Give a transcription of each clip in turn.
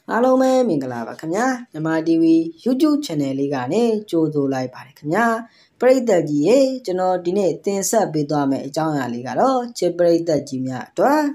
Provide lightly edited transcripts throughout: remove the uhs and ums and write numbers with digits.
အားလုံးပဲမင်္ဂလာပါခင်ဗျာမြန်မာ TV YouTube Channel လေးကနေကြိုဆိုလိုက်ပါတယ်ခင်ဗျာပရိသတ်ကြီးရေကျွန်တော်ဒီနေ့တင်ဆက်ပေးသွားမယ့်အကြောင်းအရာလေးကတော့ချစ်ပရိသတ်ကြီးများအတွက်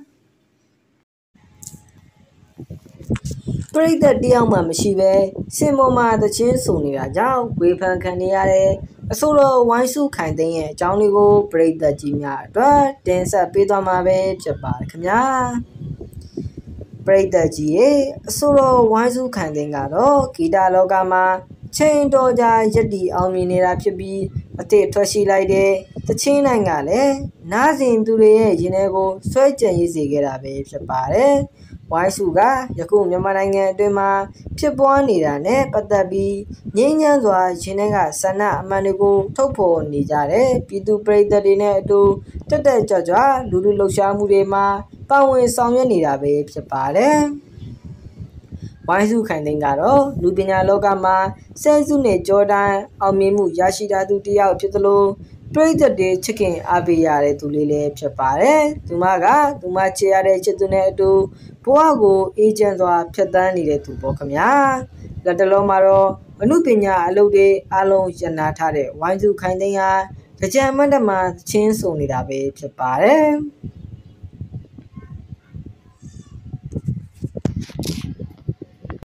ပရိသတ်တယောက်မှမရှိပဲစင်ပေါ်မှာသချင်းဆိုနေတာကြောင့်ဝေဖန်ခံနေရတဲ့အဆိုတော်ဝိုင်းစုခိုင်သိန်းရဲ့အကြောင်းလေးကိုပရိသတ်ကြီးများအတွက်တင်ဆက်ပေးသွားမှာပဲဖြစ်ပါတယ်ခင်ဗျာပရိသတ်ကြီးရေအဆိုတော်ဝိုင်းစုခိုင်သိန်းကတော့ဂီတလောကမှာချိန်တော်ကြာရက်တီအောင်မြင်နေတာဖြစ်ပြီးအသစ်ထွက်ရှိလိုက်တဲ့တချင်းတိုင်းကလည်းနားစဉ်သူတွေရဲ့ရင်ထဲကိုဆွဲကြံရည်စေခဲ့တာပဲဖြစ်ပါတယ်ဝိုင်းစုကယခုမြန်မာနိုင်ငံအတွင်းမှာဖြစ်ပွားနေတာနဲ့ပတ်သက်ပြီးငြိမ်းချမ်းစွာရှင်ထဲကဆန္ဒအမှန်တွေကိုထုတ်ဖော်နေကြတဲ့ပြည်သူပရိသတ်တွေနဲ့အတူတက်တက်ကြွကြွလူထုလှုပ်ရှားမှုတွေမှာပါဝင်ဆောင်ရွက်နေတာပဲဖြစ်ပါတယ်ဝိုင်းစုခိုင်သိန်းကတော့လူပညာလောကမှာဆယ်စုနှစ်ကျော်တိုင်အောင်မြင်မှုရရှိထားသူတစ်ယောက်ဖြစ်သလိုပရိသတ်တွေချစ်ခင်အားပေးရတဲ့သူလေးလည်းဖြစ်ပါတယ်သူမချစ်ရတဲ့ချစ်သူနဲ့အတူဘဝကိုအေးချမ်းစွာဖြတ်သန်းနေတဲ့သူပေါ့ခင်ဗျာလက်တလုံးမှာတော့အမှုပညာအလုပ်တွေအလုံးရနာထားတဲ့ဝိုင်းစုခိုင်သိန်းဟာကြံမတ်တမှာချင်းဆိုနေတာပဲဖြစ်ပါတယ်